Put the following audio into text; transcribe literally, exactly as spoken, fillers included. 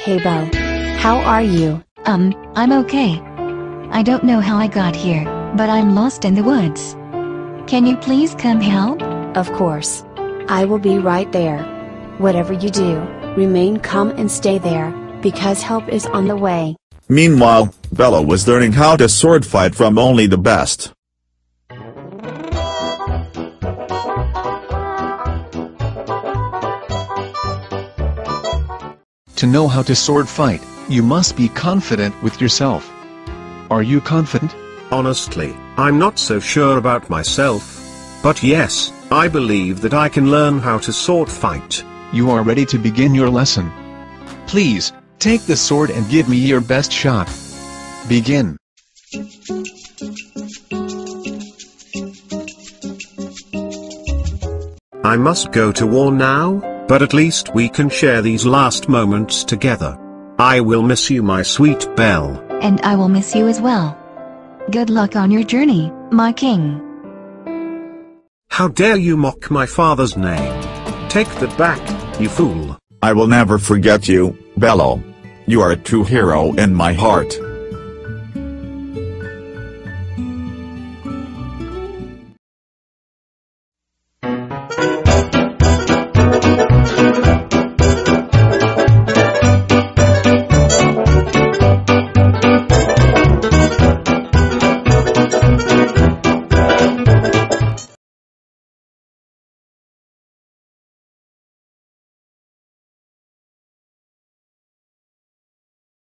Hey Belle. How are you? Um, I'm okay. I don't know how I got here, but I'm lost in the woods. Can you please come help? Of course. I will be right there. Whatever you do, remain calm and stay there, because help is on the way. Meanwhile, Bella was learning how to sword fight from only the best. To know how to sword fight, you must be confident with yourself. Are you confident? Honestly, I'm not so sure about myself. But yes, I believe that I can learn how to sword fight. You are ready to begin your lesson. Please, take the sword and give me your best shot. Begin. I must go to war now, but at least we can share these last moments together. I will miss you, my sweet Belle. And I will miss you as well. Good luck on your journey, my king. How dare you mock my father's name? Take that back, you fool. I will never forget you, Bella. You are a true hero in my heart.